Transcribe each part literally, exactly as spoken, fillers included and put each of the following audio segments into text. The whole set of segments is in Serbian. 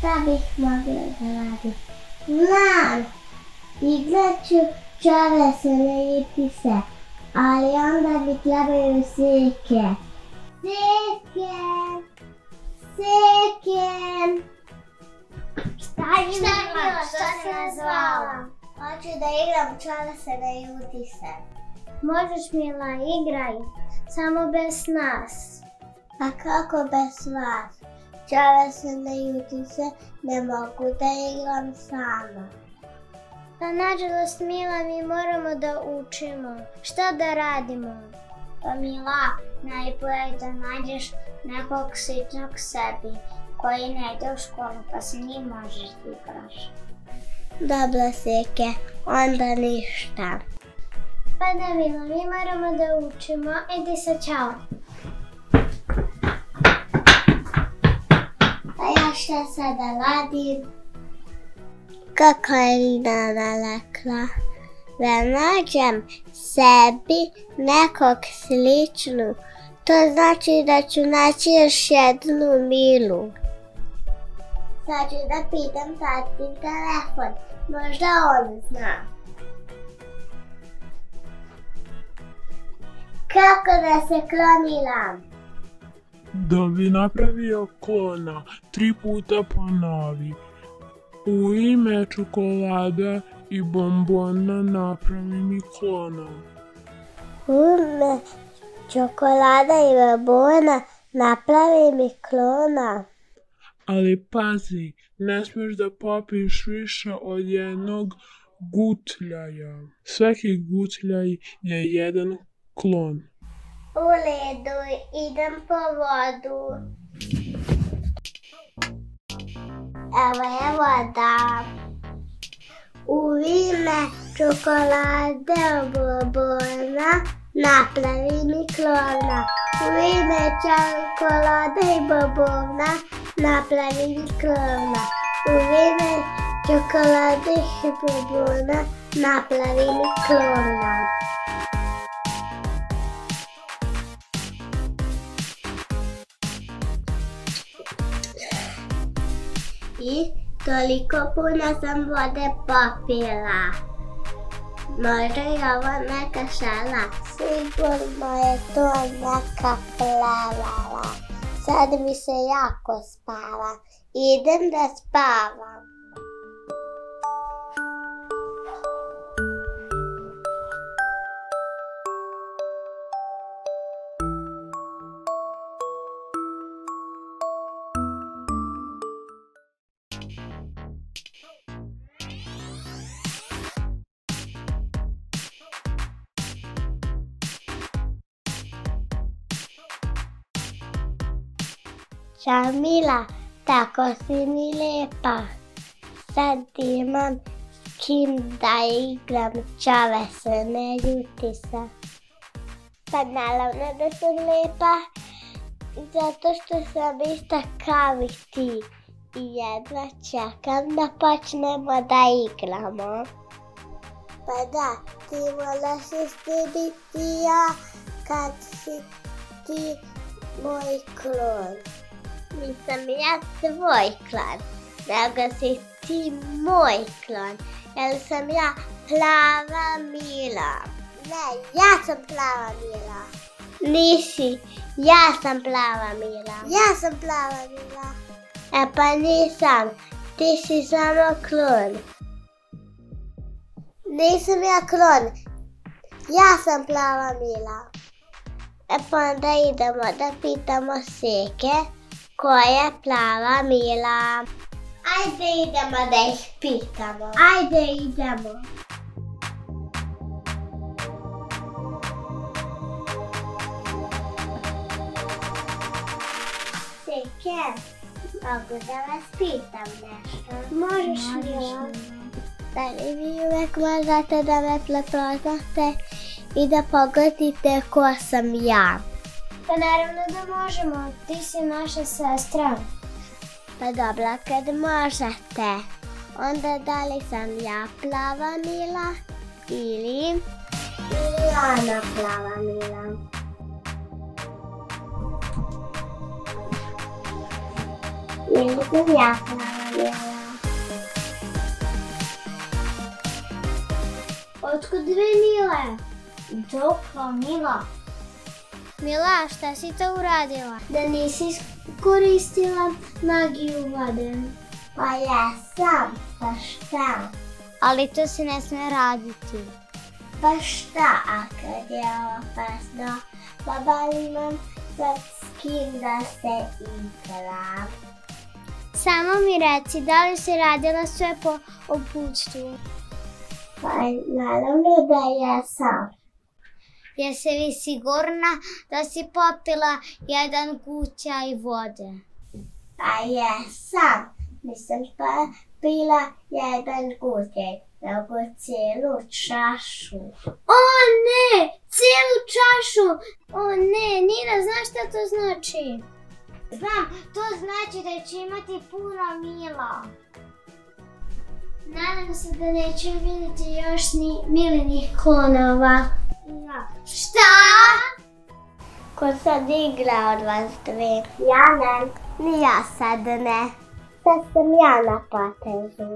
Šta bih mogla da radim? Znam! Igrat ću čovese, ne iti se, ali onda mi trebaju seke. Seke! Seke! Šta je Mila? Šta se nazvala? Hoću da igram čovese, ne ljuti se. Možeš, Mila, igraj, samo bez nas. A kako bez vas? Čovese, ne ljuti se, ne mogu da igram sama. Pa nažalost, Mila, mi moramo da učimo. Šta da radimo? Pa Mila, najbolje je da nađeš nekog sličnog sebi koji ne ide u školu, pa se njim možeš da igraš. Dobro, Seke, onda ništa. Pa da, Mila, mi moramo da učimo. Idi se, čao. Pa ja šta sada radim? Kako je Lina rekla? Da nađem sebi nekog sličnu. To znači da ću naći još jednu Milu. Sad ću da pitam tatin telefon. Možda on zna. Kako da se kloniram? Da bi napravio klona, tri puta ponovi. U ime čokolade i bombona napravi mi klona. U ime čokolada i bombona napravi mi klona. Ali pazi, ne smiješ da popiš više od jednog gutljaja. Svaki gutljaj je jedan klon. U redu, idem po vodu. Evo je voda. U ime čokolade bombona napravi mi klona. U ime čokolade i bombona napravi mi klona. U ime čokolade i bombona napravi mi klona. I toliko puno sam vode popila. Možda je ovo neka šala. Sigurno je to neka plavala. Sad mi se jako spava. Idem da spavam. Ćao Mila, tako si mi lepa. Sad imam s kim da igram čovese, ne ljuti se. Pa naravno da sam lepa, zato što sam ista kao i ti. I jedva čekam da počnemo da igramo. Pa da, ti moraš isti biti ja kad si ti moj klon. Nisam ja tvoj klon, nego si ti moj klon, jer sam ja plava Mila. Ne, ja sam plava Mila. Nisi, ja sam plava Mila. Ja sam plava Mila. E pa nisam, ti si samo klon. Nisam ja klon, ja sam plava Mila. E pa onda idemo da pitamo Seke ko je plava Mila. Ajde idemo da ih pitamo. Ajde idemo. Seke, mogu da vas pitam nešto? Možeš, Mila. Da li vi uvek možete da me prepoznate i da pogodite ko sam ja? Pa naravno da možemo, ti si naša sestra. Pa dobro, kad možete, onda da li sam ja plava Mila ili Ana plava Mila? Ili sam ja plava radila. Otkud vi, Mile? Dobro, Mila. Mila, šta si to uradila? Da nisi koristila magiju vode. Pa jesam, pa šta? Ali to se ne smije raditi. Pa šta ako je opasno? Baba imam sad s kim da se igram. Samo mi reci, da li si radila sve po uputstvu? Pa naravno da jesam. Jesi li sigurna da si popila jedan gućaj vode? Pa jesam. Nisam pa pila jedan gućaj, nego cijelu čašu. O ne, cijelu čašu! O ne, Nina, znaš šta to znači? Znam, to znači da će imati puno Mila. Nadam se da neću vidjeti još ni Milinih klonova. Ja. Šta? Ko sad igra od vas dve? Ja ne. Ni ja sad ne. Sad sam ja na potezu.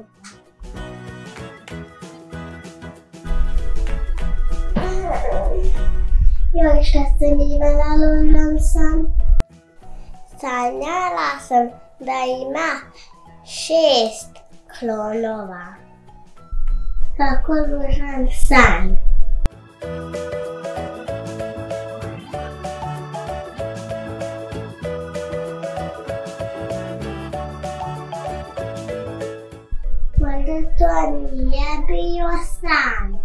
Joj, šta sam imala ložan san? Sanjala sam da ima šest klonova. Kako ložan san. Možda to nije bio san.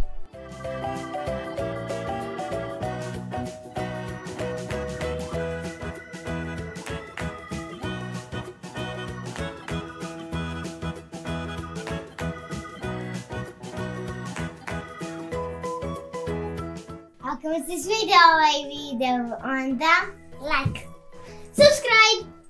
Ako vam se svidio ovaj video, onda like, subscribe.